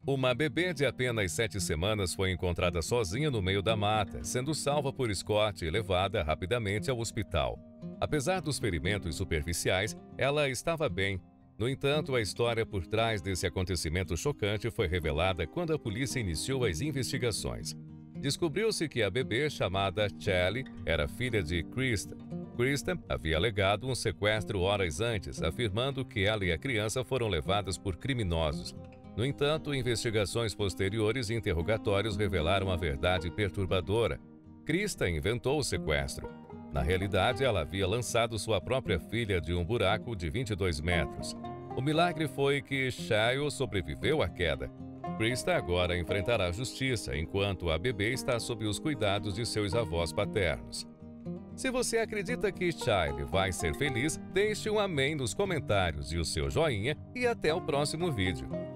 Uma bebê de apenas 7 semanas foi encontrada sozinha no meio da mata, sendo salva por Scott e levada rapidamente ao hospital. Apesar dos ferimentos superficiais, ela estava bem. No entanto, a história por trás desse acontecimento chocante foi revelada quando a polícia iniciou as investigações. Descobriu-se que a bebê, chamada Chelly, era filha de Krista. Krista havia alegado um sequestro horas antes, afirmando que ela e a criança foram levadas por criminosos. No entanto, investigações posteriores e interrogatórios revelaram a verdade perturbadora. Krista inventou o sequestro. Na realidade, ela havia lançado sua própria filha de um buraco de 22 metros. O milagre foi que Shayo sobreviveu à queda. Krista agora enfrentará a justiça, enquanto a bebê está sob os cuidados de seus avós paternos. Se você acredita que Shayo vai ser feliz, deixe um amém nos comentários e o seu joinha e até o próximo vídeo.